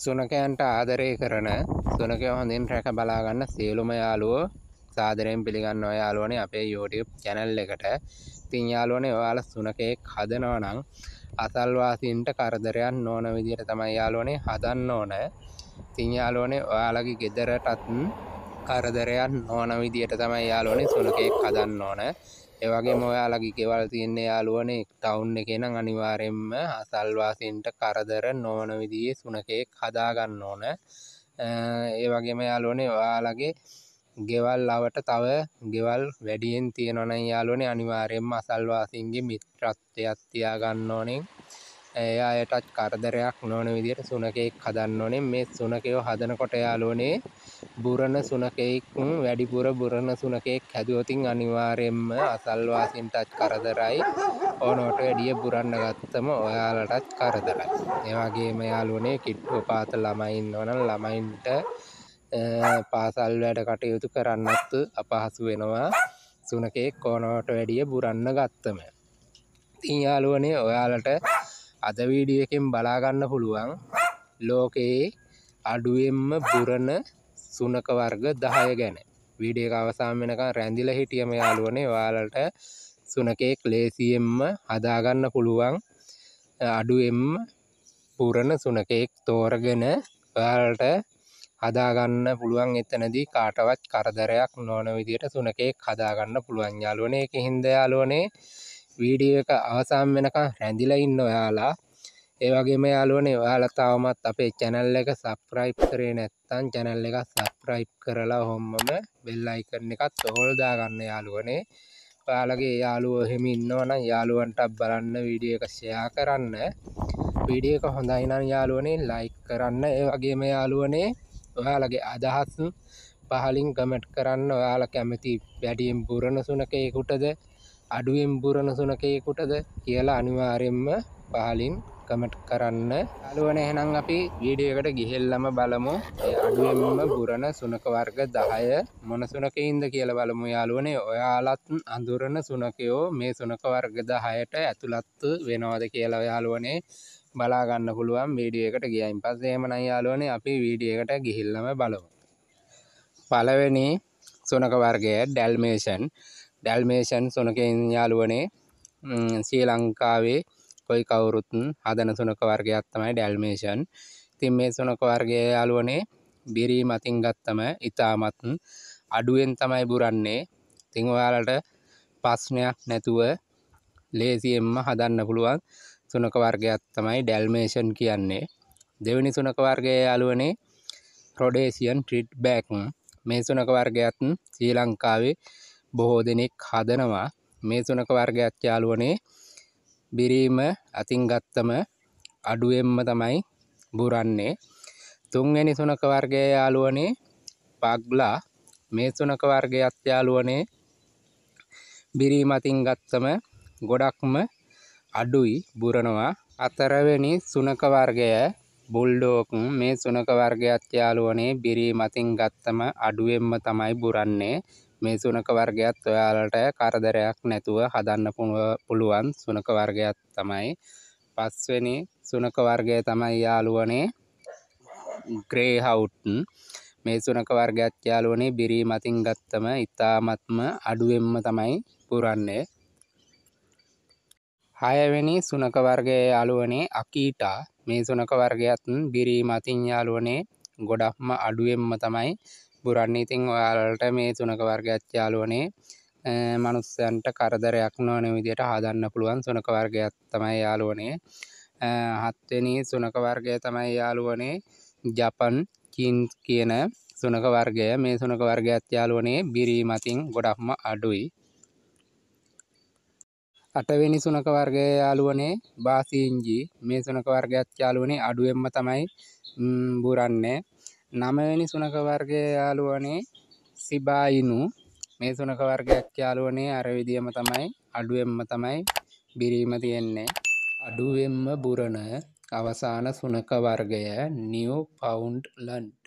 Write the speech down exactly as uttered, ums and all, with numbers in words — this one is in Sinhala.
සුනකයන්ට ආදරය කරන සුනකයෝ හොඳින් රැක බලා ගන්න සියලුම යාළුවෝ සාදරයෙන් පිළිගන්නවා යාළුවනේ අපේ YouTube channel එකට. ඉතින් යාළුවනේ ඔයාලා සුනකෙක් හදනවා නම් අසල්වාසීන්ට කරදරයක් නොවන විදිහට තමයි යාළුවනේ හදන්න ඕන. ඉතින් යාළුවනේ ඔයාලගේ ගෙදරටත් කරදරයක් නොවන විදිහට තමයි යාළුවනේ සුනකෙක් හදන්න ඕන. ඒ වගේම ඔයාලගේ ගෙවල් තියෙන යාළුවනේ ටවුන් එකේ නම් අනිවාර්යයෙන්ම අසල්වාසීන්ට කරදර නොවන විදිහේ සුනකෙක් හදා ගන්න ඕන. ඒ වගේම යාළුවනේ ඔයාලගේ ගෙවල් ලවට තව ගෙවල් වැඩියෙන් තියෙනවා නම් යාළුවනේ අනිවාර්යයෙන්ම අසල්වාසීන්ගේ මිත්‍රත්වයක් තියා ගන්න ඕනේ. එයාටත් කරදරයක් නොවන විදිහට සුනකෙක් හදන්න ඕනේ. මේ සුනකයෝ හදනකොට යාළුවනේ බුරන සුනකෙක් වැඩිපුර බුරන සුනකෙක් හැදුවොත් අනිවාර්යයෙන්ම අසල්වාසීන්ටත් කරදරයි. ඕනවට වැඩිය බුරන්න ගත්තම ඔයාලටත් කරදරයි. ඒ වගේම යාළුවනේ කිට්ටුව පාත ළමයි ඉන්නවනම් ළමයින්ට පාසල් වැඩ කටයුතු කරන්නත් අපහසු වෙනවා සුනකෙක් ඕනවට වැඩිය බුරන්න ගත්තම. ඉතින් යාළුවනේ ඔයාලට අද වීඩියෝ එකෙන් බලා ගන්න පුළුවන් ලෝකයේ අඩුවෙන්ම බුරන සුනක වර්ග දහය ගැන. වීඩියෝ එක අවසාන වෙනකන් රැඳිලා හිටියම යාළුවනේ ඔයාලට සුනකෙක් ලේසියෙන්ම හදාගන්න පුළුවන් අඩුවෙන්ම පුරන සුනකෙක් තෝරගෙන ඔයාලට හදාගන්න පුළුවන්. එතනදී කාටවත් කරදරයක් නොවන විදිහට සුනකෙක් හදාගන්න පුළුවන් යාළුවනේ. ඒකින්ද යාළුවනේ වීඩියෝ එක අවසාන වෙනකන් රැඳිලා ඉන්න ඔයාලා. ඒ වගේම යාළුවනේ ඔයාලා තවමත් අපේ channel එක subscribe කරේ නැත්නම් channel එක subscribe කරලා ඔහොමම bell icon එකත් all දාගන්න යාළුවනේ. ඔයාලගේ යාළුවෝ එහෙම ඉන්නවනම් යාළුවන්ට බලන්න වීඩියෝ එක share කරන්න. වීඩියෝ එක හොඳයි නම් යාළුවනේ like කරන්න. ඒ වගේම යාළුවනේ ඔයාලගේ අදහස් පහලින් comment කරන්න. ඔයාලා කැමති වැඩියෙන් බුරන සුනකයෙකුටද අඩුවෙන් බුරන සුනකයෙකුටද කියලා අනිවාර්යයෙන්ම පහලින් කමෙන්ට් කරන්න. යාළුවනේ එහෙනම් අපි වීඩියෝ එකට ගිහිල්ලාම බලමු අඩුවෙන්ම බුරන සුනක වර්ග දහය මොන සුනකයින්ද කියලා බලමු යාළුවනේ. ඔයාලත් අඳුරන සුනකයෝ මේ සුනක වර්ග දහයට ඇතුළත් වෙනවද කියලා යාළුවනේ බලා ගන්න පුළුවන් වීඩියෝ එකට ගියයින් පස්සේ. එහෙමනම් යාළුවනේ අපි වීඩියෝ එකට ගිහිල්ලාම බලමු. පළවෙනි සුනක වර්ගය ඩැල්මේෂන්. ඩැල්මේෂන් සුනකයන් යාළුවනේ ශ්‍රී ලංකාවේ කොයි කවුරුත් හදන සුනක වර්ගයක් තමයි ඩැල්මේෂන්. ඉතින් මේ සුනක වර්ගය යාළුවනේ බිරීම අතින් ගත්තම ඉතාමත් අඩුවෙන් තමයි බුරන්නේ. ඉතින් ඔයාලට ප්‍රශ්නයක් නැතුව ලේසියෙන්ම හදන්න පුළුවන් සුනක වර්ගයක් තමයි ඩැල්මේෂන් කියන්නේ. දෙවෙනි සුනක වර්ගය යාළුවනේ රොඩේසියන් රිඩ්බැක්. මේ සුනක වර්ගයත් ශ්‍රී ලංකාවේ බොහෝ දෙනෙක් හදනවා. මේ සුනක වර්ගයක් යාළුවනේ බිරීම අතින් ගත්තම අඩුවෙන්ම තමයි බුරන්නේ. තුන්වෙනි සුනක වර්ගය යාළුවනේ පග්ලා. මේ සුනක වර්ගයක් යාළුවනේ බිරීම අතින් ගත්තම ගොඩක්ම අඩුයි බුරනවා. හතරවෙනි සුනක වර්ගය බුල්ඩෝග්. මේ සුනක වර්ගයක් යාළුවනේ බිරීම අතින් ගත්තම අඩුවෙන්ම තමයි බුරන්නේ. මේ සුනක වර්ගයත් ඔයාලට කරදරයක් නැතුව හදන්න පුළුවන් සුනක වර්ගයක් තමයි. පස්වෙනි සුනක වර්ගය තමයි යාළුවනේ ග්‍රේහවුන්ඩ්. මේ සුනක වර්ගයක් යාළුවනේ බිරීම අතින් ගත්තම ඉතාමත්ම අඩුවෙන්ම තමයි පුරන්නේ. හයවෙනි සුනක වර්ගය යාළුවනේ අකීටා. මේ සුනක වර්ගයත් බිරීම අතින් යාළුවනේ ගොඩක්ම අඩුවෙන්ම තමයි බුරන්නේ. ඉතින් ඔයාලට මේ සුනක වර්ගයක් යාළුවනේ මනුස්සයන්ට කරදරයක් නොවන විදිහට හදන්න පුළුවන් සුනක වර්ගයක් තමයි යාළුවනේ. හත්වෙනි සුනක වර්ගය තමයි යාළුවනේ ජපන් කින්ස් කියන සුනක වර්ගය. මේ සුනක වර්ගයක් යාළුවනේ බිරීම අතින් ගොඩක්ම අඩුයි. අටවෙනි සුනක වර්ගය යාළුවනේ බාසීන්ජි. මේ සුනක වර්ගයක් යාළුවනේ අඩුවෙන්ම තමයි බුරන්නේ. නවවෙනි සුනක වර්ගය යාළුවනේ සිබායිනු. මේ සුනක වර්ගයක් යාළුවනේ අර විදියම තමයි අඩුවෙන්ම තමයි බිරීම තියෙන්නේ. අඩුවෙන්ම බුරන අවසාන සුනක වර්ගය නිව්ෆවුන්ඩ්ලන්ඩ්.